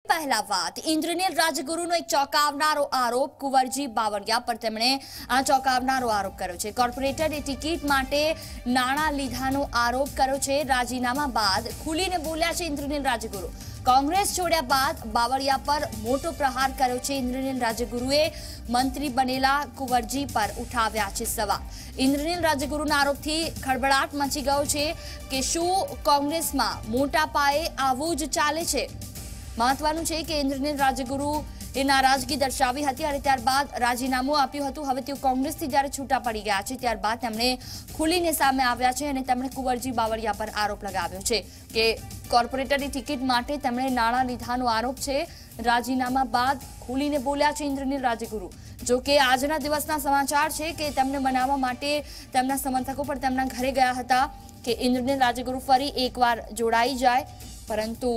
પહેલા વાત ઇન્દ્રનીલ રાજગુરુનો એક ચોંકાવનારો આરોપ કુંવરજી બાવળિયા પર તેમણે આ ચોંકાવનારો આરોપ કર્યો છે। કોર્પોરેટરની ટિકિટ માટે નાણાં લીધાનો આરોપ કર્યો છે। રાજીનામા બાદ ખુલીને બોલ્યા છે ઇન્દ્રનીલ રાજગુરુ। कांग्रेस छोड्या बाद बावळिया पर मोटो प्रहार कर्यो छे। इंद्रनील राजगुरुए मंत्री बनेला कुंवरजी पर उठाव्या छे सवाल। इंद्रनील राजगुरुना आरोपथी खळबळाट मची गयो छे के शुं कांग्रेसमां मोटा पाये आवुं ज चाले छे। महत्वनुं छे के इंद्रनील राजगुरु ए नाराजगी दर्शावी हती अने त्यारबाद राजीनामું आप्યું હતું। હવે તેઓ કોંગ્રેસથી જ્યારે છૂટા પડી ગયા છે ત્યારબાદ તેમણે ખુલીને સામે આવ્યા છે અને તેમણે કુંવરજી બાવળિયા પર આરોપ લગાવ્યો છે કે કોર્પોરેટરની ટિકિટ માટે તેમણે નાણાં લીધાનો આરોપ છે। રાજીનામા બાદ ખુલીને બોલ્યા છે ઇન્દ્રનીલ રાજગુરુ। જો કે આજના દિવસના સમાચાર છે કે તેમને મનાવવા માટે તેમના સમર્થકો પણ તેમના ઘરે ગયા હતા કે ઇન્દ્રનીલ રાજગુરુ ફરી એકવાર જોડાઈ જાય, પરંતુ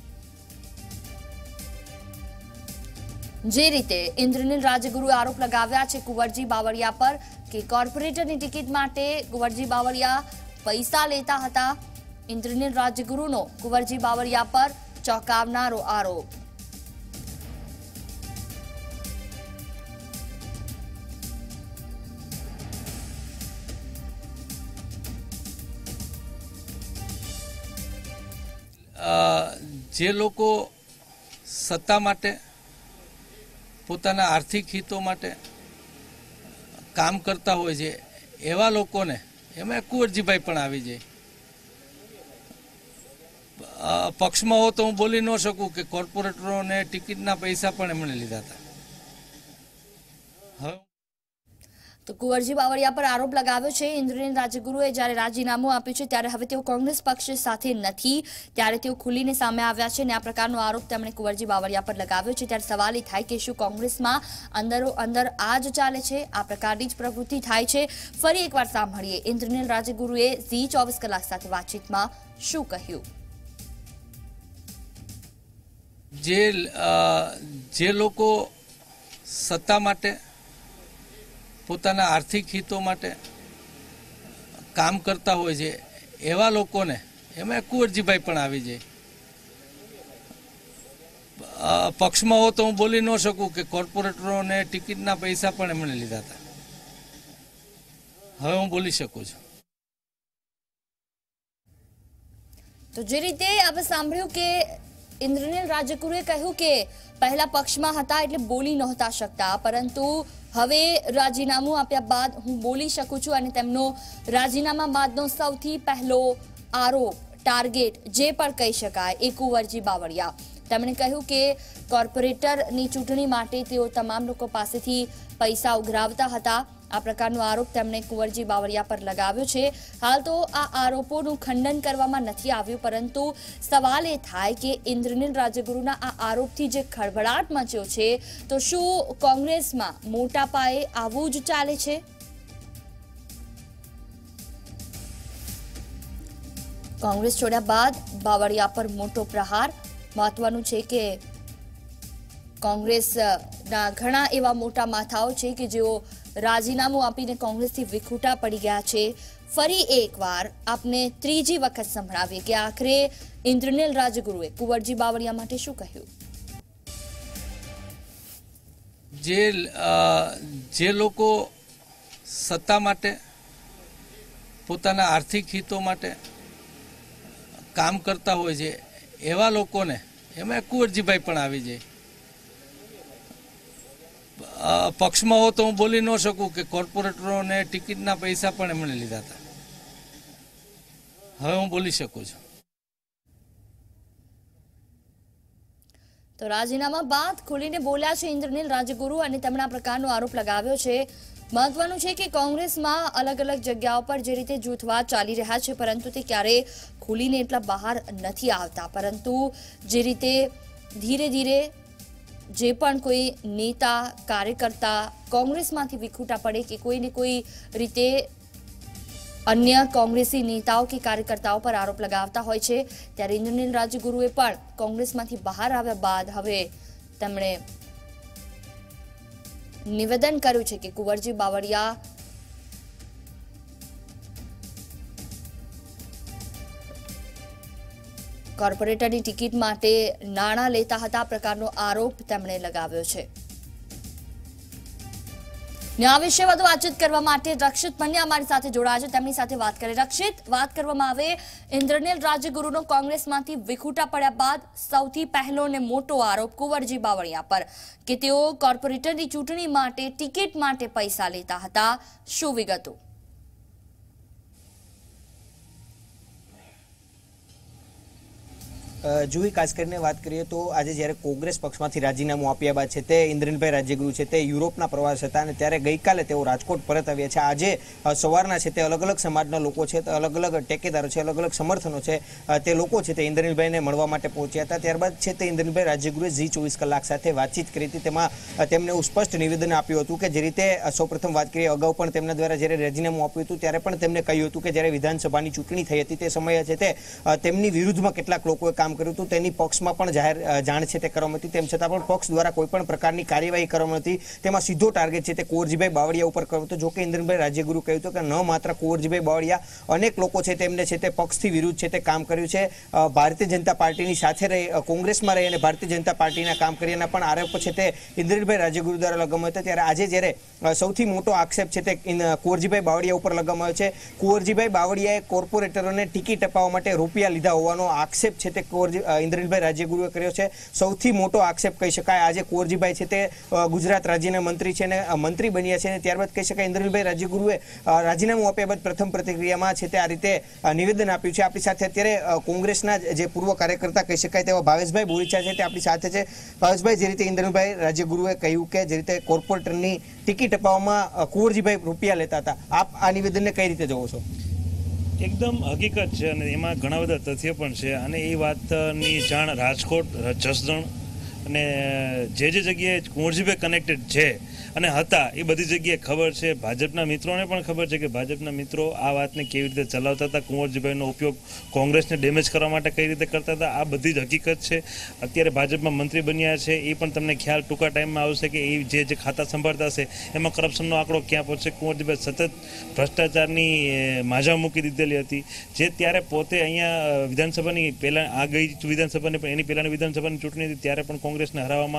जे रीते इंद्रनील राजगुरुए आरोप लगाव्या छे कुंवरजी बावळिया पर के कोर्पोरेटरनी टिकिट माटे कुंवरजी बावळिया पैसा लेता हता। इंद्रनील राजगुरुनो कुंवरजी बावळिया पर चौंकावनारो आरोप। जे लोको सत्ता माटे પોતાના આર્થિક હિતો માટે કામ કરતા હોય છે એવા લોકોને એમાં કુંવરજીભાઈ પણ આવી જાય। પક્ષમાં હો તો હું બોલી ન શકું કે કોર્પોરેટરોને ટિકિટના પૈસા પણ એમણે લીધા હતા। હવે तो कुंवरजी बावळिया पर आरोप लगाव्यो छे। इंद्रनील राजगुरुए જ્યારે રાજીનામું આપ્યું છે ત્યારે હવે તેઓ કોંગ્રેસ પક્ષ સાથે નથી, ત્યારે તેઓ ખુલીને સામે આવ્યા છે અને આ પ્રકારનો આરોપ તેમણે કુંવરજી બાવળિયા પર લગાવ્યો છે। ત્યારે સવાલ એ થાય કે શું કોંગ્રેસમાં અંદરો અંદર આ જ ચાલે છે, આ પ્રકારની જ પ્રવૃત્તિ થાય છે। ફરી એકવાર સાંભળીએ इंद्रनील राजगुरुए ઝી 24 કલાક સાથે વાતચીતમાં શું કહ્યું। જે લોકો સત્તા માટે પોતાના આર્થિક હિતો માટે કામ કરતા હોય છે એવા લોકોને એમાં કુંવરજીભાઈ પણ આવી જાય। પક્ષમાં હો તો હું બોલી ન શકું કે કોર્પોરેટરોને ટિકિટના પૈસા પણ એમણે લીધા હતા। હવે હું બોલી શકું છું। તો જે રીતે આપણે સાંભળ્યું કે इंद्रनील राजगुरुए કહ્યું કે પહેલા પક્ષમાં હતા એટલે બોલી નહોતા શકતા, પરંતુ હવે રાજીનામું આપ્યા બાદ હું બોલી શકું છું અને તેમનો રાજીનામા બાદનો સૌથી પહેલો આરોપ ટાર્ગેટ જે પણ કહી શકાય એ કુંવરજી બાવળિયા। તેમણે કહ્યું કે કોર્પોરેટરની ચૂંટણી માટે તેઓ તમામ લોકો પાસેથી પૈસા ઉઘરાવતા હતા। આ પ્રકારનો આરોપ તેમણે કુંવરજી બાવળિયા પર લગાવ્યો છે। હાલ તો આ આરોપોનું ખંડન કરવામાં નથી આવ્યું, પરંતુ સવાલ એ થાય કે इंद्रनील राजगुरुना આ આરોપથી જે ખળભળાટ મચ્યો છે તો શું કોંગ્રેસમાં મોટા પાયે આવું જ ચાલે છે? કોંગ્રેસ છોડ્યા બાદ બાવળિયા પર મોટો પ્રહાર। મહત્વનું છે કે કોંગ્રેસના ઘણા એવા મોટા માથાઓ છે કે જેઓ રાજીનામું આપીને કોંગ્રેસથી વિખૂટા પડી ગયા છે। ફરી એકવાર આપને ત્રીજી વખત સંભળાવીએ કે આખરે इंद्रनील राजगुरुए कुंवरजी बावळिया માટે શું કહ્યું। જે લોકો સત્તા માટે પોતાના આર્થિક હિતો માટે કામ કરતા હોય છે એવા લોકોને એમાં કુંવરજીભાઈ પણ આવી જાય। પક્ષમાં હો તો હું બોલી ન શકું કે કોર્પોરેટરોને ટિકિટના પૈસા પણ એમણે લીધા હતા। હવે હું બોલી શકું છું। તો રાજીનામા બાદ ખુલીને બોલ્યા છે इंद्रनील राजगुरु અને તેમણે આ પ્રકારનો આરોપ લગાવ્યો છે। મહત્વનું છે કે કોંગ્રેસમાં અલગ અલગ જગ્યાઓ પર જે રીતે જૂથવાદ ચાલી રહ્યા છે, પરંતુ તે ક્યારે ખુલીને એટલા બહાર નથી આવતા, પરંતુ જે રીતે ધીરે ધીરે જે પણ કોઈ નેતા કાર્યકર્તા કોંગ્રેસમાંથી વિખૂટા પડે કે કોઈને કોઈ રીતે अन्य कांग्रेसी नेताओं के कार्यकर्ताओं पर आरोप लगावता होय छे, त्यारे इंद्रनील राजगुरुए पण कांग्रेसमांथी बहार आव्या बाद हवे તેમણે निवेदन कर्युं छे के कुंवरजी बावळिया કોર્પોરેટરની ટિકિટ માટે નાણાં લેતા હતા પ્રકારનો આરોપ તેમણે લગાવ્યો છે। આ વિશે વધુ વાતચીત કરવા માટે રક્ષિત પંડ્યા અમારી સાથે જોડાયા છે, તેમની સાથે વાત કરીએ। રક્ષિત, વાત કરવામાં આવે ઇન્દ્રનીલ રાજ્યગુરુનો કોંગ્રેસમાંથી વિખૂટા પડ્યા બાદ સૌથી પહેલો અને મોટો આરોપ કુંવરજી બાવળિયા પર કે તેઓ કોર્પોરેટરની ચૂંટણી માટે ટિકિટ માટે પૈસા લેતા હતા, શું વિગતો? જુવી ખાસ કરીને વાત કરીએ તો આજે જ્યારે કોંગ્રેસ પક્ષમાંથી રાજીનામું આપ્યા બાદ છે તે ઇન્દ્રનીલભાઈ રાજ્યગુરુ છે તે યુરોપના પ્રવાસ હતા અને ત્યારે ગઈકાલે તેઓ રાજકોટ પરત આવ્યા છે। આજે સવારના છે તે અલગ અલગ સમાજના લોકો છે, અલગ અલગ ટેકેદારો છે, અલગ અલગ સમર્થનો છે, તે લોકો છે તે ઇન્દ્રનીલભાઈને મળવા માટે પહોંચ્યા હતા। ત્યારબાદ છે તે ઇન્દ્રનીલભાઈ રાજ્યગુરુએ ઝી24 કલાક સાથે વાતચીત કરી હતી। તેમાં તેમણે એવું સ્પષ્ટ નિવેદન આપ્યું હતું કે જે રીતે સૌપ્રથમ વાત કરીએ અગાઉ પણ તેમના દ્વારા જ્યારે રાજીનામું આપ્યું હતું ત્યારે પણ તેમણે કહ્યું હતું કે જ્યારે વિધાનસભાની ચૂંટણી થઈ હતી તે સમયે છે તે તેમની વિરુદ્ધમાં કેટલાક લોકોએ કામ કર્યું હતું, તેની પક્ષમાં પણ જાહેર જાણ છે તે કરવામાં હતી, તેમ છતાં પણ પક્ષ દ્વારા કોઈ પણ પ્રકારની કાર્યવાહી કરવામાં નથી। તેમાં સીધો ટાર્ગેટ છે તે કુંવરજીભાઈ બાવળિયા ઉપર કર્યો હતો। જો કે ઇન્દ્રનીલભાઈ રાજ્યગુરુ કહ્યું હતું કે ન માત્ર કુંવરજીભાઈ બાવળિયા, અનેક લોકો છે તેમને છે તે પક્ષથી વિરુદ્ધ છે તે કામ કર્યું છે, ભારતીય જનતા પાર્ટીની સાથે રહી કોંગ્રેસમાં રહી અને ભારતીય જનતા પાર્ટીના કામ કર્યાના પણ આરોપ છે તે ઇન્દ્રનીલભાઈ રાજ્યગુરુ દ્વારા લગાવવામાં હતા। ત્યારે આજે જ્યારે સૌથી મોટો આક્ષેપ છે તે કુંવરજીભાઈ બાવળિયા ઉપર લગાવવામાં આવ્યો છે। કુંવરજીભાઈ બાવળિયાએ કોર્પોરેટરોને ટિકિટ અપાવવા માટે રૂપિયા લીધા હોવાનો આક્ષેપ છે તે ઇન્દ્રનીલભાઈ રાજ્યગુરુએ કર્યો છે। સૌથી મોટો આક્ષેપ કહી શકાય। આજે કુંવરજીભાઈ છે તે ગુજરાત રાજ્યના મંત્રી છે અને મંત્રી બન્યા છે અને ત્યારબાદ કહી શકાય ઇન્દ્રનીલભાઈ રાજ્યગુરુએ રાજીનામું આપ્યા બાદ પ્રથમ પ્રતિક્રિયામાં છે તે આ રીતે નિવેદન આપ્યું છે। આપણી સાથે અત્યારે કોંગ્રેસના જે પૂર્વ કાર્યકર્તા કહી શકાય તેવા ભાવેશભાઈ બોરીચા છે તે આપણી સાથે છે। ભાવેશભાઈ, જે રીતે ઇન્દ્રનીલભાઈ રાજ્યગુરુએ કહ્યું કે જે રીતે કોર્પોરેટરની ટિકિટ અપાવવામાં કુંવરજીભાઈ રૂપિયા લેતા હતા, આપ આ નિવેદનને કઈ રીતે જોવો છો? એકદમ હકીકત છે અને એમાં ઘણા બધા તથ્ય પણ છે અને એ વાતની જાણ રાજકોટ, જસદણ અને જે જગ્યાએ કુંવરજીભાઈ કનેક્ટેડ છે અને હતા એ બધી જગ્યાએ ખબર છે। ભાજપના મિત્રોને પણ ખબર છે કે ભાજપના મિત્રો આ વાતને કેવી રીતે ચલાવતા હતા, કુંવરજીભાઈનો ઉપયોગ કોંગ્રેસને ડેમેજ કરવા માટે કઈ રીતે કરતા હતા, આ બધી જ હકીકત છે। અત્યારે ભાજપમાં મંત્રી બન્યા છે એ પણ તમને ખ્યાલ ટૂંકા ટાઈમમાં આવશે કે એ જે ખાતા સંભાળતા હશે એમાં કરપ્શનનો આંકડો ક્યાં પહોંચશે। કુંવરજીભાઈ સતત ભ્રષ્ટાચારની માજા મૂકી દીધેલી હતી, જે ત્યારે પોતે અહીંયા વિધાનસભાની પહેલાં આ ગઈ વિધાનસભાની પણ એની પહેલાંની વિધાનસભાની ચૂંટણી હતી ત્યારે પણ કોંગ્રેસને હરાવવામાં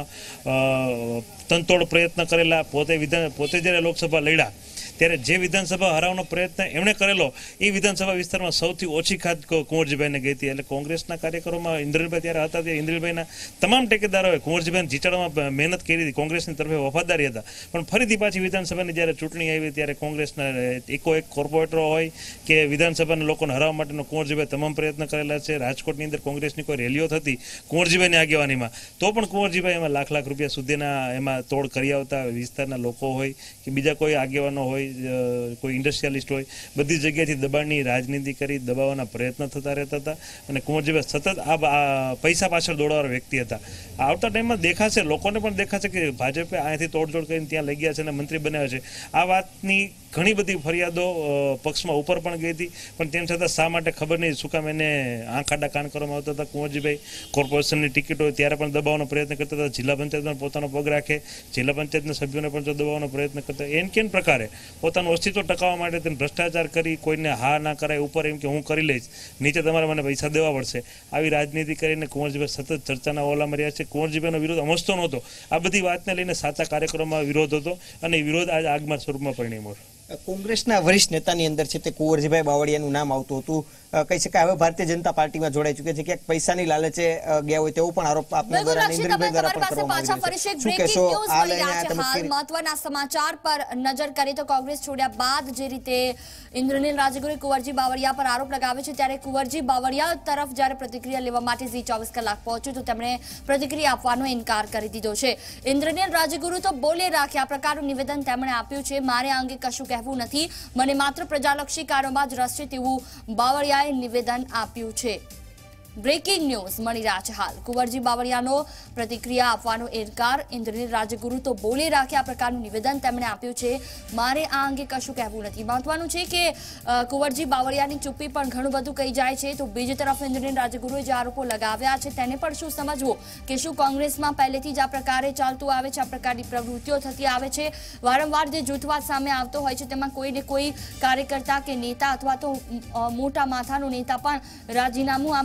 તનતોડ પ્રયત્ન કરેલા। પોતે જ્યારે લોકસભા લડ્યા ત્યારે જે વિધાનસભા હરાવવાનો પ્રયત્ન એમણે કરેલો એ વિધાનસભા વિસ્તારમાં સૌથી ઓછી ખાત કુંવરજીભાઈને ગઈ હતી। એટલે કોંગ્રેસના કાર્યકરોમાં ઇન્દ્રનીલભાઈ ત્યારે હતા ત્યારે ઇન્દ્રનીલભાઈના તમામ ટેકેદારોએ કુંવરજીભાઈને જીતાડવામાં મહેનત કરી હતી, કોંગ્રેસની તરફે વફાદારી હતા। પણ ફરીથી પાછી વિધાનસભાની જ્યારે ચૂંટણી આવી ત્યારે કોંગ્રેસના એકોએક કોર્પોરેટરો હોય કે વિધાનસભાના લોકોને હરાવવા માટેનો કુંવરજીભાઈ તમામ પ્રયત્ન કરેલા છે। રાજકોટની અંદર કોંગ્રેસની કોઈ રેલીઓ થતી કુંવરજીભાઈની આગેવાનીમાં તો પણ કુંવરજીભાઈ એમાં લાખ લાખ રૂપિયા સુધીના એમાં તોડ કરી આવતા। વિસ્તારના લોકો હોય કે બીજા કોઈ આગેવાનો હોય, કોઈ ઇન્ડસ્ટ્રીયાલિસ્ટ હોય, બધી જગ્યાએથી દબાણની રાજનીતિ કરી દબાવવાના પ્રયત્ન થતા રહેતા હતા અને કુંવરજીભાઈ સતત આ પૈસા પાછળ દોડવાળા વ્યક્તિ હતા। આવતા ટાઈમમાં દેખાશે, લોકોને પણ દેખાશે કે ભાજપે અહીંયાથી તોડજોડ કરીને ત્યાં લઈ ગયા છે અને મંત્રી બનાવ્યા છે। આ વાતની ઘણી બધી ફરિયાદો પક્ષમાં ઉપર પણ ગઈ હતી, પણ તેમ છતાં શા માટે ખબર નહીં શું કામ એને આંખ આડા કાન કરવામાં આવતા હતા। કુંવરજીભાઈ કોર્પોરેશનની ટિકિટ હોય ત્યારે પણ દબાવવાનો પ્રયત્ન કરતા હતા, જિલ્લા પંચાયતમાં પોતાનો પગ રાખે, જિલ્લા પંચાયતના સભ્યોને પણ દબાવવાનો પ્રયત્ન કરતા। એન કેન પ્રકારે પોતાનું અસ્તિત્વ ટકાવવા માટે તેને ભ્રષ્ટાચાર કરી કોઈને હા ના કરાય, ઉપર એમ કે હું કરી લઈશ, નીચે તમારે મને પૈસા દેવા પડશે, આવી રાજનીતિ કરીને કુંવરજીભાઈ સતત ચર્ચાના ઓલામાં રહ્યા છે। કુંવરજીભાઈનો વિરોધ અમસ્તો નહોતો, આ બધી વાતને લઈને સાચા કાર્યક્રમમાં વિરોધ હતો અને વિરોધ આજે આગમાં સ્વરૂપમાં પરિણમ્યો છે। કોંગ્રેસના વરિષ્ઠ નેતાની અંદર છે તે કુંવરજીભાઈ બાવળિયાનું નામ આવતું હતું, કહી શકાય હવે ભારતીય જનતા પાર્ટીમાં જોડાઈ ચૂક્યા છે, ક્યાંક પૈસાની લાલચે ગયા હોય તેવો પણ આરોપ આપના દ્વારા ઇન્દ્રનીલભાઈ દ્વારા પણ કરવામાં આવ્યો છે। શું કહેશો આ લઈને આ તબક્કે? મહત્વના સમાચાર પર નજર કરીએ તો કોંગ્રેસ છોડ્યા બાદ જે રીતે ઇન્દ્રનીલ રાજ્યગુરુએ કુંવરજી બાવળિયા પર આરોપ લગાવ્યો છે ત્યારે કુંવરજી બાવળિયા તરફ જ્યારે પ્રતિક્રિયા લેવા માટે ઝી24 કલાક પહોંચ્યું તો તેમણે પ્રતિક્રિયા આપવાનો ઇનકાર કરી દીધો છે। ઇન્દ્રનીલ રાજ્યગુરુ તો બોલે રાખ્યા પ્રકારનું નિવેદન તેમણે આપ્યું છે, મારે આ અંગે કશું કહેવું નથી, મને માત્ર પ્રજાલક્ષી કાર્યોમાં જ રસ છે તેવું બાવળિયાએ નિવેદન આપ્યું છે। બ્રેકિંગ ન્યૂઝ મળી રહ્યા છે હાલ, કુંવરજી બાવળિયાનો પ્રતિક્રિયા આપવાનો ઇનકાર, ઇન્દ્રનીલ રાજ્યગુરુ તો બોલે રાખ્યા પ્રકારનું નિવેદન તેમણે આપ્યું છે, મારે આ અંગે કશું કહેવું નથી। મહત્વનું છે કે કુંવરજી બાવળિયાની ચૂપ્પી પણ ઘણું બધું કહી જાય છે, તો બીજી તરફ ઇન્દ્રનીલ રાજ્યગુરુએ જે આરોપો લગાવ્યા છે તેને પણ શું સમજવું કે શું કોંગ્રેસમાં પહેલેથી જ આ પ્રકારે ચાલતું આવે છે, આ પ્રકારની પ્રવૃત્તિઓ થતી આવે છે। વારંવાર જે જૂથવાદ સામે આવતો હોય છે તેમાં કોઈને કોઈ કાર્યકર્તા કે નેતા અથવા તો મોટા માથાનો નેતા પણ રાજીનામું આપે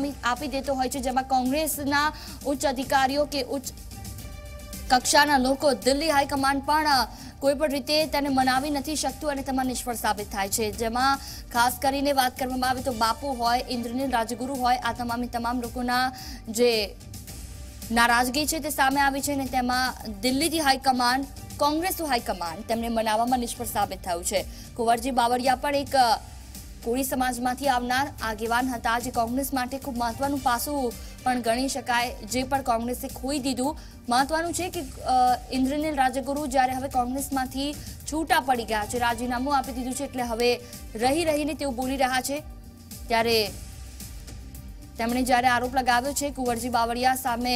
આપી દેતો હોય છે, જેમાં કોંગ્રેસના ઉચ્ચ અધિકારીઓ કે ઉચ્ચ કક્ષાના લોકો દિલ્હી હાઈકમાન્ડ પણ કોઈ પણ રીતે તેને મનાવી નથી શકતું અને તેમાં નિષ્ફળ સાબિત થાય છે, જેમાં ખાસ કરીને વાત કરવામાં આવે તો બાપુ હોય, ઇન્દ્રનીલ રાજગુરુ હોય, આ તમામ લોકોના જે નારાજગી છે તે સામે આવી છે અને તેમાં દિલ્હીથી હાઈકમાન્ડ, કોંગ્રેસ હાઈકમાન્ડ તેમને મનાવવામાં નિષ્ફળ સાબિત થયું છે. કુંવરજી બાવળિયા પણ એક કોળી સમાજમાંથી આવનાર આગેવાન હતા, જે કોંગ્રેસ માટે ખૂબ મહત્વનું પાસું પણ ગણી શકાય, જે પણ કોંગ્રેસે ખોઈ દીધું. મહત્વનું છે કે ઇન્દ્રનીલ રાજગુરુ જ્યારે હવે કોંગ્રેસમાંથી છૂટા પડી ગયા છે, રાજીનામું આપી દીધું છે, એટલે હવે રહીને તેઓ બોલી રહ્યા છે. ત્યારે તેમણે જ્યારે આરોપ લગાવ્યો છે કુંવરજી બાવળિયા સામે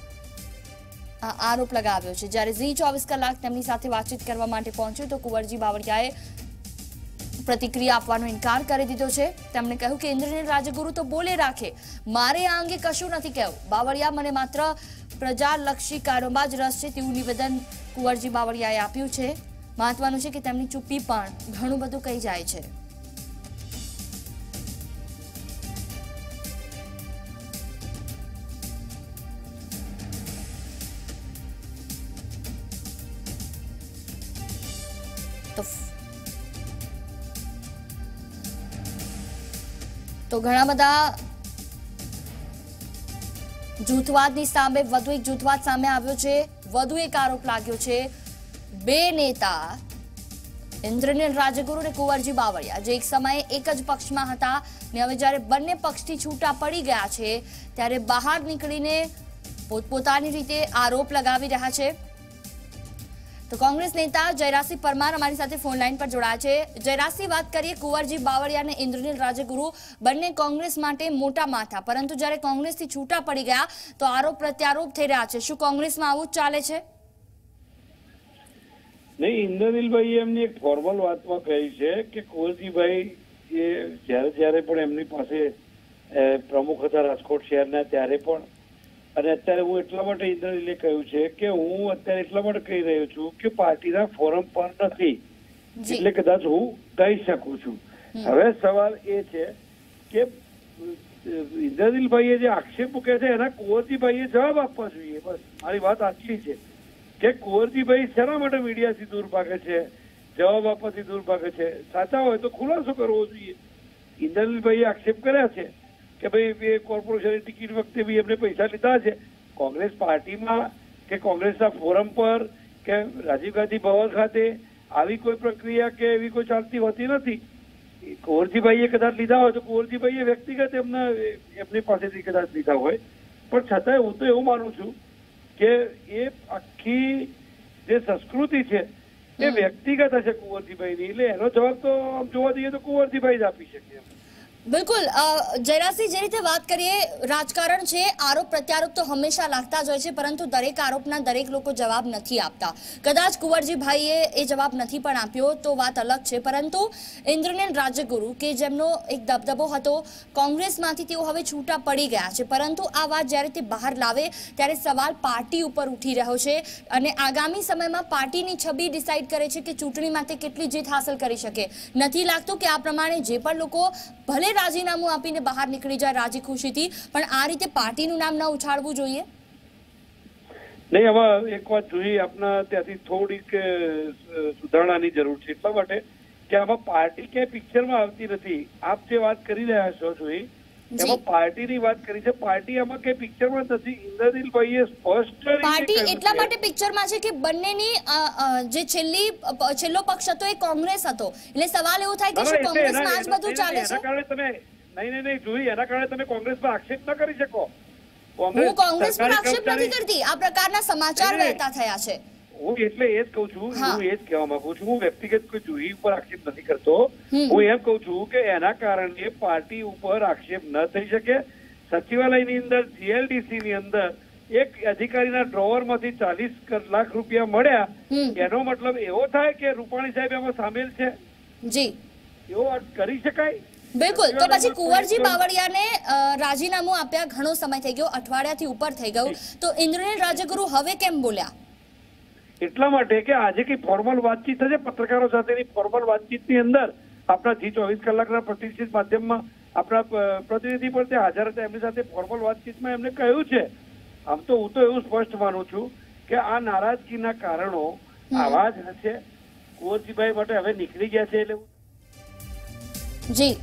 આરોપ લગાવ્યો છે, જ્યારે ઝી 24 કલાક તેમની સાથે વાતચીત કરવા માટે પહોંચ્યો તો કુંવરજી બાવળિયાએ પ્રતિક્રિયા આપવાનો ઇનકાર કરી દીધો છે. તેમણે કહ્યું કે ઇન્દ્રનીલ રાજગુરુ તો બોલે રાખે, મારે આ અંગે કશું નથી કહેવું. બાવળિયા, મને માત્ર પ્રજાલક્ષી કાર્યોમાં જ રસ છે તેવું નિવેદન કુંવરજી બાવળિયાએ આપ્યું છે. મહત્વનું છે કે તેમની ચૂપ્પી પણ ઘણું બધું કહી જાય છે. તો ઘણા બધા જૂથવાદની સામે વધુ એક જૂથવાદ સામે આવ્યો છે. વધુ એક આરોપ લાગ્યો છે બે નેતા ઇન્દ્રનીલ રાજગુરુ અને કુંવરજી બાવળિયા, જે એક સમયે એક જ પક્ષમાં હતા ને હવે જ્યારે બંને પક્ષથી છૂટા પડી ગયા છે ત્યારે બહાર નીકળીને પોતપોતાની રીતે આરોપ લગાવી રહ્યા છે. તો કોંગ્રેસ નેતા જયરાજસિંહ પરમાર અમારી સાથે ફોન લાઈન પર જોડાયા છે. જયરાજસિંહ, વાત કરીએ કુંવરજી બાવળિયા અને ઇન્દ્રનીલ રાજગુરુ બંને કોંગ્રેસ માટે મોટા માથા, પરંતુ જ્યારે કોંગ્રેસથી છૂટા પડી ગયા તો આરોપ પ્રત્યારોપ થઈ રહ્યા છે. શું કોંગ્રેસમાં આવું જ ચાલે છે? નહીં, ઇન્દ્રનીલભાઈ એમની એક ફોર્મલ વાતમાં કહી છે કે કુંવરજીભાઈ એ જ્યારે પણ એમની પાસે પ્રમુખ હતા રાજકોટ શહેરના ત્યારે પણ, અને અત્યારે હું એટલા માટે ઇન્દ્રનીલે કહ્યું છે કે હું અત્યારે એટલા માટે કહી રહ્યો છું કે પાર્ટીના ફોરમ પર નથી, એટલે કદાચ હું કહી શકું છું. હવે સવાલ એ છે કે ઇન્દ્રનીલભાઈએ જે આક્ષેપ મૂક્યા છે એના કુંવરજીભાઈએ જવાબ આપવા જોઈએ. બસ મારી વાત આટલી છે કે કુંવરજીભાઈ શેના માટે મીડિયાથી દૂર ભાગે છે, જવાબ આપવાથી દૂર ભાગે છે? સાચા હોય તો ખુલાસો કરવો જોઈએ. ઇન્દ્રનીલભાઈએ આક્ષેપ કર્યા છે કે ભાઈ કોર્પોરેશનની ટિકિટ વખતે બી એમને પૈસા લીધા છે. કોંગ્રેસ પાર્ટીમાં કે કોંગ્રેસના ફોરમ પર કે રાજીવ ગાંધી ભવન ખાતે આવી કોઈ પ્રક્રિયા કે એવી કોઈ ચાલતી હોતી નથી. કુંવરજીભાઈએ કદાચ લીધા હોય તો કુંવરજીભાઈએ વ્યક્તિગત એમની પાસેથી કદાચ લીધા હોય, પણ છતાંય હું તો એવું માનું છું કે એ આખી જે સંસ્કૃતિ છે એ વ્યક્તિગત હશે કુંવરજીભાઈની, એટલે એનો જવાબ તો આમ જોવા જઈએ તો કુંવરજીભાઈ જ આપી શકે. બિલકુલ જયરાજસિંહ, જે રીતે વાત કરીએ, રાજકારણ છે, આરોપ પ્રત્યારોપ તો હંમેશા લાગતા જ હોય છે, પરંતુ દરેક આરોપના દરેક લોકો જવાબ નથી આપતા. કદાચ કુંવરજીભાઈએ એ જવાબ નથી પણ આપ્યો તો વાત અલગ છે, પરંતુ ઇન્દ્રનીલ રાજગુરુ કે જેમનો એક દબદબો હતો કોંગ્રેસમાંથી, તેઓ હવે છૂટા પડી ગયા છે, પરંતુ આ વાત જ્યારે તે બહાર લાવે ત્યારે સવાલ પાર્ટી ઉપર ઉઠી રહ્યો છે અને આગામી સમયમાં પાર્ટીની છબી ડિસાઇડ કરે છે કે ચૂંટણીમાં તે કેટલી જીત હાંસલ કરી શકે. નથી લાગતું કે આ પ્રમાણે જે પણ લોકો ભલે રાજીનામું આપીને બહાર નીકળી જાય રાજી ખુશીથી, પણ આ રીતે પાર્ટીનું નામ ન ઉછાળવું જોઈએ? નહીં, આમાં એક વાત જોઈએ, આપના ત્યાંથી થોડીક સુધારણાની જરૂર છે, એટલા માટે કે આમાં પાર્ટી ક્યાંય પિક્ચરમાં આવતી નથી. આપ જે વાત કરી રહ્યા છો જોઈ એમાં પાર્ટીની વાત કરી છે, પાર્ટી આમાં કઈ પિક્ચરમાં નથી. ઇન્દ્રનીલભાઈએ સ્પષ્ટ પાર્ટી એટલા માટે પિક્ચરમાં છે કે બંનેની જે છેલ્લો પક્ષ હતો એ કોંગ્રેસ હતો, એટલે સવાલ એવો થાય કે શું કોંગ્રેસમાં આજ બધું ચાલે છે? એના કારણે તમે નહીં જોઈ, એના કારણે તમે કોંગ્રેસ પર આક્ષેપ ન કરી શકો. હું કોંગ્રેસ પર આક્ષેપ નથી કરતી, આ પ્રકારના સમાચાર વહેતા થયા છે. હું એટલે એ જ કઉ છું, હું એ જ કહેવા માંગુ છું, હું વ્યક્તિગત કોઈ જુહી ઉપર આક્ષેપ નથી કરતો. હું એમ કઉ છું કે એના કારણે પાર્ટી ઉપર આક્ષેપ ન થઈ શકે. સચિવાલયની અંદર જીએલડીસી ની અંદર એક અધિકારીના ડ્રોવરમાંથી 40 લાખ રૂપિયા મળ્યા, એનો મતલબ એવો થાય કે રૂપાણી સાહેબ એમાં સામેલ છે? જી, એવો કરી શકાય? બિલકુલ. તો પછી કુંવરજી બાવળિયાને રાજીનામું આપ્યા ઘણો સમય થઈ ગયો, અઠવાડિયાથી ઉપર થઈ ગયું, તો ઇન્દ્રનીલ રાજગુરુ હવે કેમ બોલ્યા? એટલા માટે કે આજે કઈ ફોર્મલ વાતચીત થશે પત્રકારો સાથેની ફોર્મલ વાતચીતની અંદર આપણા જી 24 કલાકના પ્રતિષ્ઠિત માધ્યમમાં આપણા પ્રતિનિધિ પણ ત્યાં હાજર હતા, એમની સાથે ફોર્મલ વાતચીતમાં એમને કહ્યું છે, આમ તો હું તો એવું સ્પષ્ટ માનું છું કે આ નારાજગીના કારણો આવા જ હશે. કુંવરજીભાઈ માટે હવે નીકળી ગયા છે એટલે જી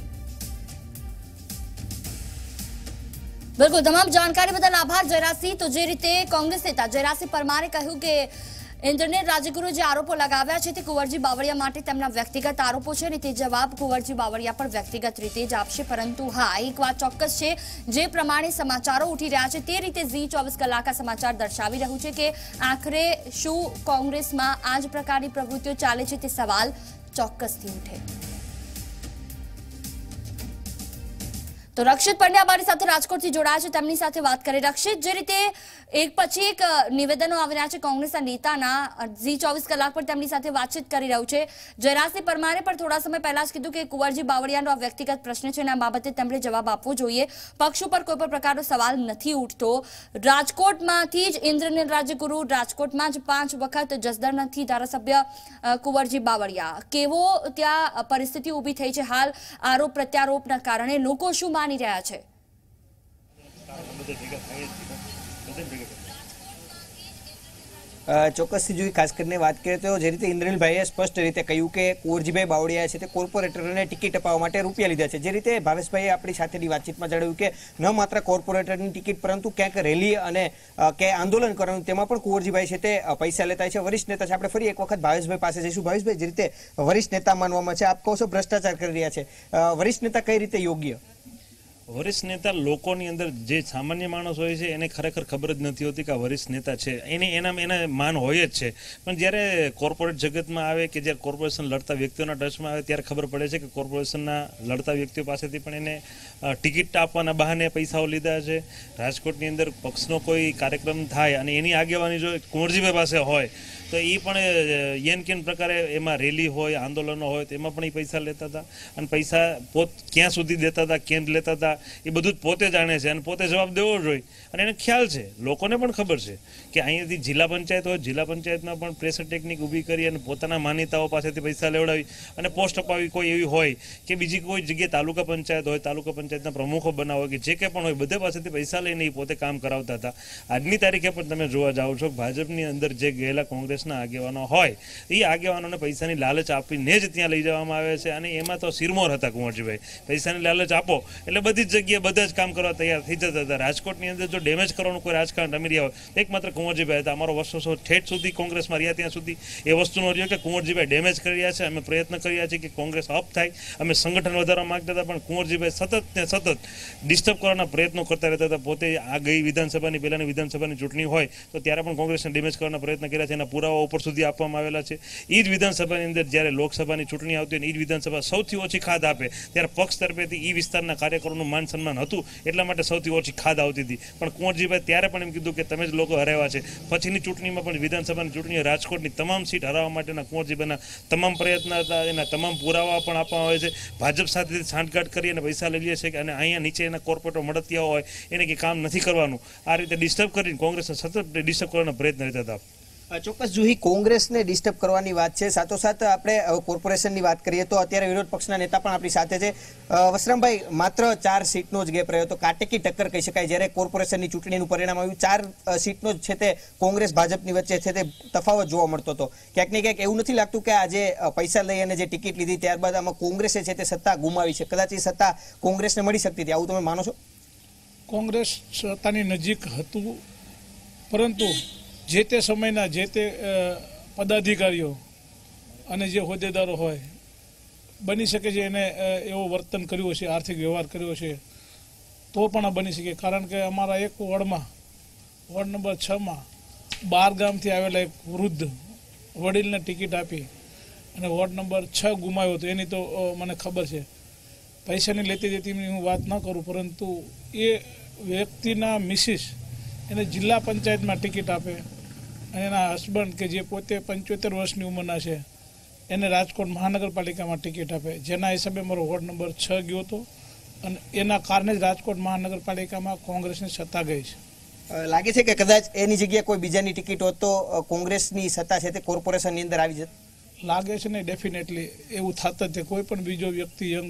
બિલકુલ તમામ જાણકારી બદલ આભાર જયરાજસિંહ. તો જે રીતે કોંગ્રેસ નેતા જયરાજસિંહ પરમારે કહ્યું કે ઇન્દ્રનીલ રાજગુરુ જે આરોપો લગાવ્યા છે તે કુંવરજી બાવળિયા માટે તેમના વ્યક્તિગત આરોપો છે અને તે જવાબ કુંવરજી બાવળિયા પણ વ્યક્તિગત રીતે જ આપશે. પરંતુ હા, એક વાત ચોક્કસ છે, જે પ્રમાણે સમાચારો ઉઠી રહ્યા છે તે રીતે ઝી 24 કલાક સમાચાર દર્શાવી રહ્યું છે કે આખરે શું કોંગ્રેસમાં આ જ પ્રકારની પ્રવૃત્તિઓ ચાલે છે તે સવાલ ચોક્કસથી ઉઠે. તો રક્ષિત પંડ્યા અમારી સાથે રાજકોટથી જોડાયા છે, તેમની સાથે વાત કરી. રક્ષિત, જે રીતે એક પછી એક નિવેદનો આવી રહ્યા છે કોંગ્રેસના નેતાના, ઝી 24 કલાક પર તેમની સાથે વાતચીત કરી રહ્યું છે. જયરાજસિંહ પરમારે પણ થોડા સમય પહેલા જ કીધું કે કુંવરજી બાવળિયાનો આ વ્યક્તિગત પ્રશ્ન છે અને આ બાબતે તેમણે જવાબ આપવો જોઈએ. પક્ષ ઉપર કોઈ પણ પ્રકારનો સવાલ નથી ઉઠતો. રાજકોટમાંથી જ ઇન્દ્રનીલ રાજગુરુ, રાજકોટમાં જ 5 વખત જસદણથી ધારાસભ્ય કુંવરજી બાવળિયા. કેવો ત્યાં પરિસ્થિતિ ઊભી થઈ છે હાલ આરોપ પ્રત્યારોપના કારણે? લોકો શું માની રહ્યા છે? ચોક્કસથી જોઈ ખાસ કરીને વાત કરીએ તો જે રીતે ઇન્દ્રનીલભાઈએ સ્પષ્ટ રીતે કહ્યું કે કુંવરજીભાઈ બાવળિયા છે તે કોર્પોરેટરને ટિકિટ અપાવવા માટે રૂપિયા લીધા છે. જે રીતે ભાવેશભાઈએ આપણી સાથેની વાતચીતમાં જણાવ્યું કે ન માત્ર કોર્પોરેટરની ટિકિટ પરંતુ ક્યાંક રેલી અને ક્યાંય આંદોલન કરવાનું તેમાં પણ કુંવરજીભાઈ છે તે પૈસા લેતા છે. વરિષ્ઠ નેતા છે. આપણે ફરી એક વખત ભાવેશભાઈ પાસે જઈશું. ભાવેશભાઈ, જે રીતે વરિષ્ઠ નેતા માનવામાં છે, આપ કહો છો ભ્રષ્ટાચાર કરી રહ્યા છે, વરિષ્ઠ નેતા કઈ રીતે યોગ્ય? વરિષ્ઠ નેતા લોકોની અંદર જે સામાન્ય માણસ હોય છે એને ખરેખર ખબર જ નથી હોતી કે આ વરિષ્ઠ નેતા છે. એના માન હોય જ છે, પણ જ્યારે કોર્પોરેટ જગતમાં આવે કે જ્યારે કોર્પોરેશન લડતા વ્યક્તિઓના ટચમાં આવે ત્યારે ખબર પડે છે કે કોર્પોરેશનના લડતા વ્યક્તિઓ પાસેથી પણ એને ટિકિટ આપવાના બહાને પૈસાઓ લીધા છે. રાજકોટની અંદર પક્ષનો કોઈ કાર્યક્રમ થાય અને એની આગેવાની જો કુંવરજીભાઈ પાસે હોય તો એ પણ યેન કેન પ્રકારે એમાં રેલી હોય, આંદોલનો હોય તો એમાં પણ એ પૈસા લેતા હતા અને પૈસા ક્યાં સુધી દેતા હતા, કેમ લેતા હતા એ બધું જ પોતે જાણે છે અને પોતે જવાબ દેવો જોઈએ. અને એને ખ્યાલ છે, લોકોને પણ ખબર છે કે અહીંયાથી જિલ્લા પંચાયત હોય, જિલ્લા પંચાયતમાં પણ પ્રેશર ટેકનિક ઊભી કરી અને પોતાના માન્યતાઓ પાસેથી પૈસા લેવડાવી અને પોસ્ટ અપાવી કોઈ એવી હોય કે બીજી કોઈ જગ્યાએ તાલુકા પંચાયત હોય, તાલુકા પંચાયતના પ્રમુખો બનાવો કે જે કંઈ પણ હોય, બધે પાસેથી પૈસા લઈને એ પોતે કામ કરાવતા હતા. આજની તારીખે પણ તમે જોવા જાઓ છો ભાજપની અંદર જે ગયેલા કોંગ્રેસના આગેવાનો હોય એ આગેવાનોને પૈસાની લાલચ આપીને જ ત્યાં લઈ જવામાં આવે છે. અને એમાં તો સિરમોર હતા કુંવરજીભાઈ. પૈસાની લાલચ આપો એટલે બધી જ જગ્યાએ બધા જ કામ કરવા તૈયાર થઈ જતા હતા. રાજકોટની અંદર જો ડેમેજ કરવાનું કોઈ રાજકારણ રમી રહ્યા હોય એકમાત્ર કુંવરજીભાઈ હતા. અમારો વર્ષો ઠેઠ સુધી કોંગ્રેસમાં રહ્યા ત્યાં સુધી એ વસ્તુનો રહ્યો કે કુંવરજીભાઈ ડેમેજ કરી રહ્યા છે. અમે પ્રયત્ન કરી રહ્યા છીએ કે કોંગ્રેસ અપ થાય, અમે સંગઠન વધારવા માંગતા હતા, પણ કુંવરજીભાઈ સતત ને સતત ડિસ્ટર્બ કરવાના પ્રયત્નો કરતા રહેતા હતા. પોતે આ ગઈ વિધાનસભાની પહેલાની વિધાનસભાની ચૂંટણી હોય તો ત્યારે પણ કોંગ્રેસને ડેમેજ કરવાના પ્રયત્ન કર્યા છે. એના પુરાવા ઉપર સુધી આપવામાં આવેલા છે. એ જ વિધાનસભાની અંદર જ્યારે લોકસભાની ચૂંટણી આવતી હોય એ જ વિધાનસભા સૌથી ઓછી ખાધ આપે ત્યારે પક્ષ તરફેથી એ વિસ્તારના કાર્યકરોનું માન સન્માન હતું એટલા માટે સૌથી ઓછી ખાધ આવતી હતી. પણ કુંવરજીભાઈ ત્યારે પણ એમ કીધું કે તમે જ લોકો હરાવ્યા છે. પછીની ચૂંટણીમાં પણ વિધાનસભાની ચૂંટણીઓ રાજકોટની તમામ સીટ હરાવવા માટેના કુંવરજીભાઈના તમામ પ્રયત્ન હતા. એના તમામ પુરાવા પણ આપવામાં આવે છે. ભાજપ સાથે સાંઠગાંઠ કરી અને પૈસા લઈ લે છે અને અહીંયા નીચે એના કોર્પોરેટરો મળતિયા હોય એને કે કામ નથી કરવાનું, આ રીતે ડિસ્ટર્બ કરીને કોંગ્રેસને સતત ડિસ્ટર્બ કરવાના પ્રયત્ન રહેતા હતા. ચોક્કસ જુહી કોંગ્રેસને ડિસ્ટર્બ કરવાની વાત છે. સાથોસાથ આપણે કોર્પોરેશનની વાત કરીએ તો અત્યારે વિરોધ પક્ષના નેતા પણ આપણી સાથે છે. વસરામભાઈ, માત્ર 4 સીટનો જ ગેપ રહ્યો તો કાટેકી ટક્કર કહી શકાય. જ્યારે કોર્પોરેશનની ચૂંટણીનું પરિણામ આવ્યું 4 સીટનો જ છે તે કોંગ્રેસ ભાજપની વચ્ચે છે તે તફાવત જોવા મળતો હતો. ક્યાંક ને ક્યાંક એવું નથી લાગતું કે આજે પૈસા લઈ અને જે ટિકિટ લીધી ત્યારબાદ આમાં કોંગ્રેસે છે તે સત્તા ગુમાવી છે? કદાચ એ સત્તા કોંગ્રેસને મળી શકતી હતી, આવું તમે માનો છો? કોંગ્રેસ સત્તાની નજીક હતું, પરંતુ જે તે સમયના જે તે પદાધિકારીઓ અને જે હોદ્દેદારો હોય બની શકે છે એને એવો વર્તન કર્યું છે, આર્થિક વ્યવહાર કર્યો છે તો પણ આ બની શકે. કારણ કે અમારા એક વોર્ડમાં, વોર્ડ નંબર 6માં 12 ગામથી આવેલા એક વૃદ્ધ વડીલને ટિકિટ આપી અને વોર્ડ નંબર 6 ગુમાવ્યો હતો. એની તો મને ખબર છે. પૈસાની લેતી દેતીની હું વાત ન કરું, પરંતુ એ વ્યક્તિના મિસિસ એને જિલ્લા પંચાયતમાં ટિકિટ આપે અને એના હસબન્ડ કે જે પોતે 75 વર્ષની ઉંમરના છે એને રાજકોટ મહાનગરપાલિકામાં ટિકિટ આપે, જેના હિસાબે મારો વોર્ડ નંબર 6 ગયો હતો અને એના કારણે જ રાજકોટ મહાનગરપાલિકામાં કોંગ્રેસની સત્તા ગઈ છે. લાગે છે કે કદાચ એની જગ્યાએ કોઈ બીજાની ટિકિટ હોત તો કોંગ્રેસની સત્તા છે તે કોર્પોરેશનની અંદર આવી જત? લાગે છે ને, ડેફિનેટલી એવું થતું જ. કોઈ પણ બીજો વ્યક્તિ યંગ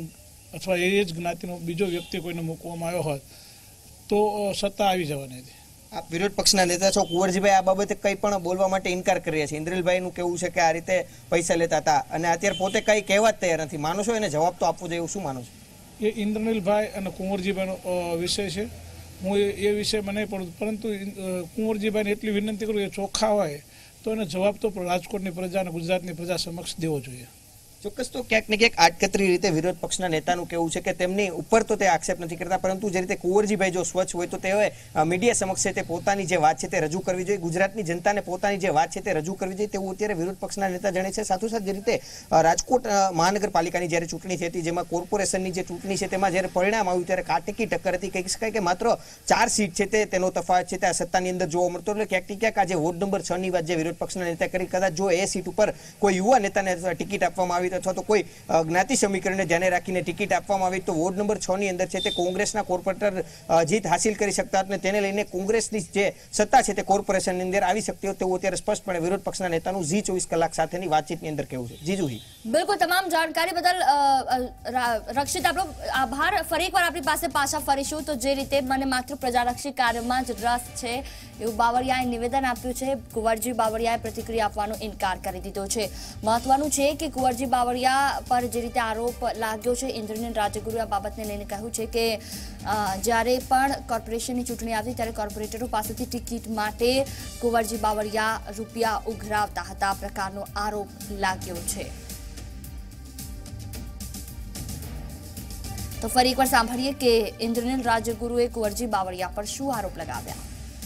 અથવા એ જ જ્ઞાતિનો બીજો વ્યક્તિ કોઈને મૂકવામાં આવ્યો હોત તો સત્તા આવી જવાની હતી. આપ વિરોધ પક્ષના નેતા છો, કુંવરજીભાઈ આ બાબતે કંઈ પણ બોલવા માટે ઇનકાર કરી રહ્યા છે. ઇન્દ્રિલભાઈનું કહેવું છે કે આ રીતે પૈસા લેતા હતા અને અત્યારે પોતે કંઈ કહેવા જ તૈયાર નથી. માનો છો એને જવાબ તો આપવો જોઈએ, એવું શું માનો છો? એ ઇન્દ્રનીલભાઈ અને કુંવરજીભાઈનો વિષય છે. હું એ વિષયમાં નહીં પડું, પરંતુ કુંવરજીભાઈને એટલી વિનંતી કરું કે ચોખ્ખા હોય તો એને જવાબ તો રાજકોટની પ્રજા અને ગુજરાતની પ્રજા સમક્ષ દેવો જોઈએ. ચોક્કસ. તો ક્યાંક ને ક્યાંક આડકતરી રીતે વિરોધ પક્ષના નેતાનું કહેવું છે કે તેમની ઉપર તો તે આક્ષેપ નથી કરતા, પરંતુ જે રીતે કુંવરજીભાઈ જો સ્વચ્છ હોય તો તેઓએ મીડિયા સમક્ષ છે તે પોતાની જે વાત છે તે રજૂ કરવી જોઈએ, ગુજરાતની જનતાને પોતાની જે વાત છે તે રજૂ કરવી જોઈએ, તેવું અત્યારે વિરોધ પક્ષના નેતા જણે છે. સાથોસાથ જે રીતે રાજકોટ મહાનગરપાલિકાની જ્યારે ચૂંટણી થઈ હતી, જેમાં કોર્પોરેશનની જે ચૂંટણી છે તેમાં જ્યારે પરિણામ આવ્યું ત્યારે કાટેકી ટક્કર હતી. કહી શકાય કે માત્ર 4 સીટ છે તેનો તફાવત છે તે આ સત્તાની અંદર જોવા મળતો. એટલે ક્યાંક ને ક્યાંક આજે વોર્ડ નંબર 6 ની વાત જે વિરોધ પક્ષના નેતા કરી, કદાચ જો એ સીટ ઉપર કોઈ યુવા નેતાને ટિકિટ આપવામાં આવી અથવા તો કોઈ જ્ઞાતિ સમીકરણને ધ્યાને રાખીને ટિકિટ આપવામાં આવી તો વોર્ડ નંબર 6 ની અંદર છે તે કોંગ્રેસના કોર્પોરેટર જીત હાસિલ કરી શકતા અને તેને લઈને કોંગ્રેસની જે સત્તા છે તે કોર્પોરેશનની અંદર આવી શકતી હોય તેવું અત્યારે સ્પષ્ટપણે વિરોધ પક્ષના નેતાનું ઝી 24 કલાક સાથેની વાતચીતની અંદર કહેવું છે. જીજુહી, બિલકુલ તમામ જાણકારી બદલ રક્ષિત આપણો આભાર. ફરી એકવાર આપણી પાસે પાછા ફરીશું. તો જે રીતે મને માત્ર પ્રજાલક્ષી કાર્યમાં જ રસ છે એવું બાવળિયાએ નિવેદન આપ્યું છે. કુંવરજી બાવળિયાએ પ્રતિક્રિયા આપવાનો ઇનકાર કરી દીધો છે. મહત્વનું છે કે કુંવરજી બાવળિયા પર જે રીતે આરોપ લાગ્યો છે, ઇન્દ્રનીલ રાજગુરુએ આ બાબતને લઈને કહ્યું છે કે જ્યારે પણ કોર્પોરેશનની ચૂંટણી આવતી ત્યારે કોર્પોરેટરો પાસેથી ટિકિટ માટે કુંવરજી બાવળિયા રૂપિયા ઉઘરાવતા હતા, આ પ્રકારનો આરોપ લાગ્યો છે. તો ફરી એકવાર સાંભળીએ કે ઇન્દ્રનીલ રાજગુરુએ કુંવરજી બાવળિયા પર શું આરોપ લગાવ્યા.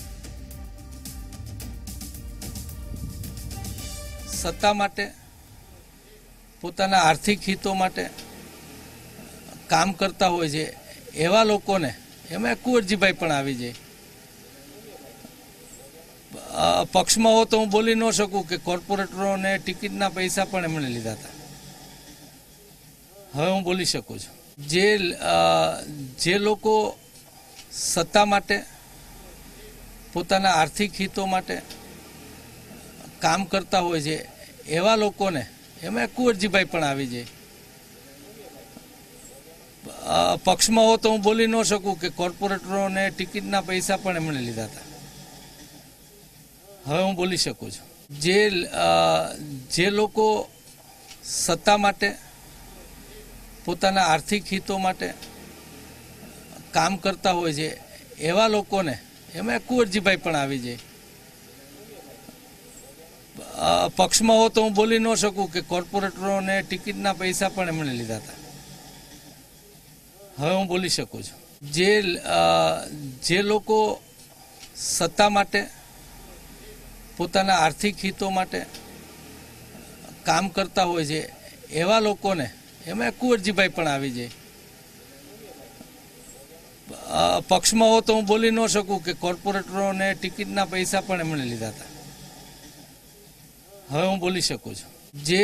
સત્તા માટે, પોતાના આર્થિક હિતો માટે કામ કરતા હોય છે એવા લોકોને એમાં કુંવરજીભાઈ પણ આવી જાય. પક્ષમાં હો તો હું બોલી ન શકું કે કોર્પોરેટરોને ટિકિટના પૈસા પણ એમણે લીધા હતા. હવે હું બોલી શકું છું. જે લોકો સત્તા માટે, પોતાના આર્થિક હિતો માટે કામ કરતા હોય છે એવા લોકોને એમાં કુંવરજીભાઈ પણ આવી જાય. પક્ષમાં હો તો હું બોલી ન શકું કે કોર્પોરેટરોને ટિકિટના પૈસા પણ એમણે લીધા હતા. હવે હું બોલી શકું છું. જે લોકો સત્તા માટે, પોતાના આર્થિક હિતો માટે કામ કરતા હોય છે એવા લોકોને એમાં કુંવરજીભાઈ પણ આવી જાય. પક્ષમાં હો તો હું બોલી ન શકું કે કોર્પોરેટરોને ટિકિટના પૈસા પણ એમણે લીધા હતા. હવે હું બોલી શકું છું. જે લોકો સત્તા માટે, પોતાના આર્થિક હિતો માટે કામ કરતા હોય છે એવા લોકોને એમાં કુંવરજીભાઈ પણ આવી જાય. પક્ષમાં હો તો હું બોલી ન શકું કે કોર્પોરેટરોને ટિકિટના પૈસા પણ એમણે લીધા હતા. હવે હું બોલી શકું છું.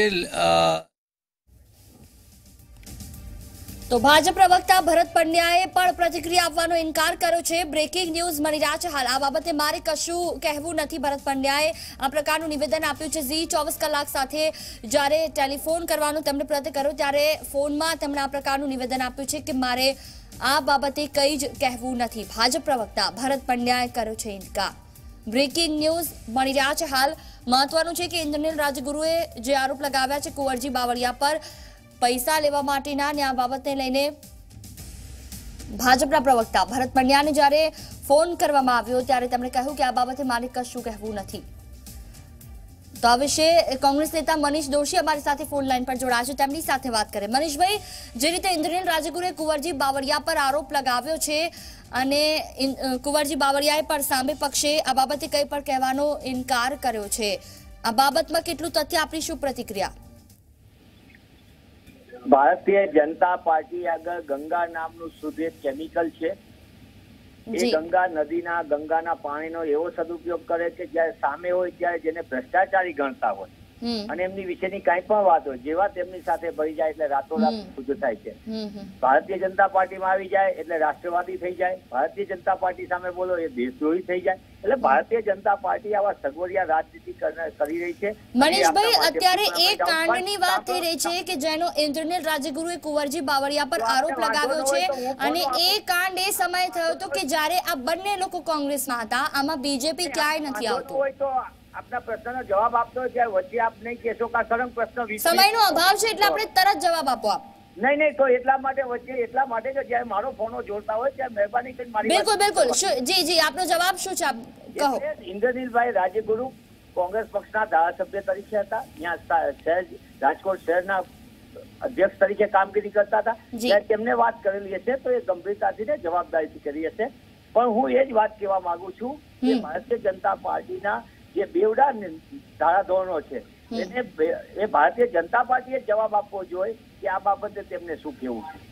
તો ભાજપ પ્રવક્તા ભરત પંડ્યાએ પણ પ્રતિક્રિયા આપવાનો ઇનકાર કર્યો છે. બ્રેકિંગ ન્યૂઝ મળી રહ્યા છે હાલ. આ બાબતે મારે કશું કહેવું નથી. ભરત પંડ્યાએ આ પ્રકારનું નિવેદન આપ્યું છે. ઝી 24 કલાક સાથે જ્યારે ટેલિફોન કરવાનું તેમણે પ્રયત્ન કર્યો ત્યારે ફોનમાં તેમણે આ પ્રકારનું નિવેદન આપ્યું છે કે મારે આ બાબતે કંઈ જ કહેવું નથી. ભાજપ પ્રવક્તા ભરત પંડ્યાએ કર્યો છે ઇનકાર. બ્રેકિંગ ન્યૂઝ મળી રહ્યા છે હાલ. મહત્વનું છે કે ઇન્દ્રનીલ રાજગુરુએ જે આરોપ લગાવ્યા છે કુંવરજી બાવળિયા પર પૈસા લેવા માટેના અને આ બાબતને લઈને ભાજપના પ્રવક્તા ભરત પંડ્યાને જ્યારે ફોન કરવામાં આવ્યો ત્યારે તેમણે કહ્યું કે આ બાબતે મારે કશું કહેવું નથી. તો આ વિશે કોંગ્રેસ નેતા મનીષ દોશી અમારી સાથે ફોન લાઈન પર જોડાયા છે, તેમની સાથે વાત કરીએ. મનીષભાઈ, જે રીતે ઇન્દ્રનીલ રાજગુરુએ કુંવરજી બાવળિયા પર આરોપ લગાવ્યો છે અને કુંવરજી બાવળિયાએ પણ સામે પક્ષે આ બાબતે કંઈ પણ કહેવાનો ઇનકાર કર્યો છે, આ બાબતમાં કેટલું તથ્ય, આપણી શું પ્રતિક્રિયા? ભારતીય જનતા પાર્ટી આગળ ગંગા નામનું શુદ્ધ એક કેમિકલ છે. એ ગંગાના પાણીનો એવો સદુપયોગ કરે છે જ્યારે સામે હોય ત્યારે જેને ભ્રષ્ટાચારી ગણતા હોય અને એમની વિશેની કાંઈ પણ વાત હોય, જેવા તેમની સાથે ભળી જાય એટલે રાતોરાત શુદ્ધ થાય છે. ભારતીય જનતા પાર્ટીમાં આવી જાય એટલે રાષ્ટ્રવાદી થઈ જાય, ભારતીય જનતા પાર્ટી સામે બોલો એ દેશદ્રોહી થઈ જાય. એટલે ભારતીય જનતા પાર્ટી આવા સગવડિયા રાજનીતિ કરી રહી છે. મનીષભાઈ, અત્યારે એ કાંડની વાત થઈ રહી છે કે જેનો ઇન્દ્રનીલ રાજ્યગુરુએ કુંવરજી બાવળિયા પર આરોપ લગાવ્યો છે, અને એ કાંડ એ સમયે થયો હતો કે જ્યારે આ બંને લોકો કોંગ્રેસમાં હતા. આમાં બીજેપી ક્યાંય નથી આવતું. આપના પ્રશ્નનો જવાબ આપતો હોય ત્યારે વચ્ચે આપ નહીં કહેશો કે સળંગ પ્રશ્ન સમયનો અભાવ છે એટલે આપણે તરત જવાબ આપો આપ. નહીં તો એટલા માટે કે જ્યારે મારો ફોનો જોડતા હોય ત્યારે મહેરબાની કરી મારી બિલકુલ જી આપનો જવાબ શું છે આપ કહો. ઇન્દ્રનીલભાઈ રાજ્યગુરુ કોંગ્રેસ પક્ષના ધારાસભ્ય તરીકે હતા, ત્યાં રાજકોટ શહેરના અધ્યક્ષ તરીકે કામગીરી કરતા હતા. ત્યારે તેમને વાત કરેલી હશે તો એ ગંભીરતાથી જવાબદારીથી કરી હશે. પણ હું એ જ વાત કહેવા માંગુ છું કે ભારતીય જનતા પાર્ટીના જે બેવડા ધારાધોરણો છે એને એ ભારતીય જનતા પાર્ટીએ જવાબ આપવો જોઈએ કે આ બાબતે તેમને શું કહેવું છે.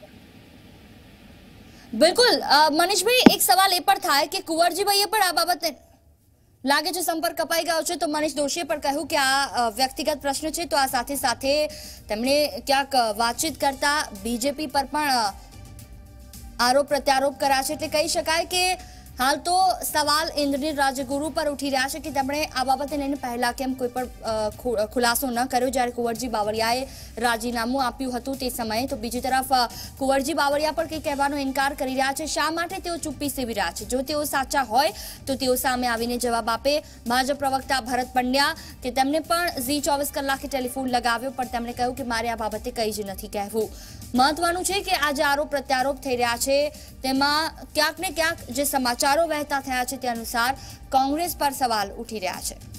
બિલકુલ મનીષભાઈ, એક સવાલ એ પણ થાય કે કુંવરજીભાઈએ પણ આ બાબતે લાગે છે સંપર્ક કપાઈ ગયો છે, તો મનીષ દોશીએ પણ કહ્યું કે આ વ્યક્તિગત પ્રશ્ન છે, તો આ સાથે સાથે તેમણે ક્યાંક વાતચીત કરતા બીજેપી પર પણ આરોપ પ્રત્યારોપ કર્યા છે. એટલે કહી શકાય કે હાલ તો સવાલ ઇન્દ્રનીલ રાજ્યગુરુ પર ઉઠી રહ્યા છે કે તેમણે આ બાબતે લઈને પહેલા કેમ કોઈ પણ ખુલાસો ન કર્યો જ્યારે કુંવરજી બાવળિયાએ રાજીનામું આપ્યું હતું તે સમયે. તો બીજી તરફ કુંવરજી બાવળિયા પણ કંઈ કહેવાનો ઇનકાર કરી રહ્યા છે. શા માટે તેઓ ચૂપ્પી સેવી રહ્યા છે? જો તેઓ સાચા હોય તો તેઓ સામે આવીને જવાબ આપે. ભાજપ પ્રવક્તા ભરત પંડ્યા કે તેમને પણ ઝી 24 કલાકે ટેલિફોન લગાવ્યો, પણ તેમણે કહ્યું કે મારે આ બાબતે કંઈ જ નથી કહેવું. મહત્વનું છે કે આજે આરોપ પ્રત્યારોપ થઈ રહ્યા છે તેમાં ક્યાંક ને ક્યાંક જે સમાચારો વહેતા થયા છે તે અનુસાર કોંગ્રેસ પર સવાલ ઉઠી રહ્યા છે.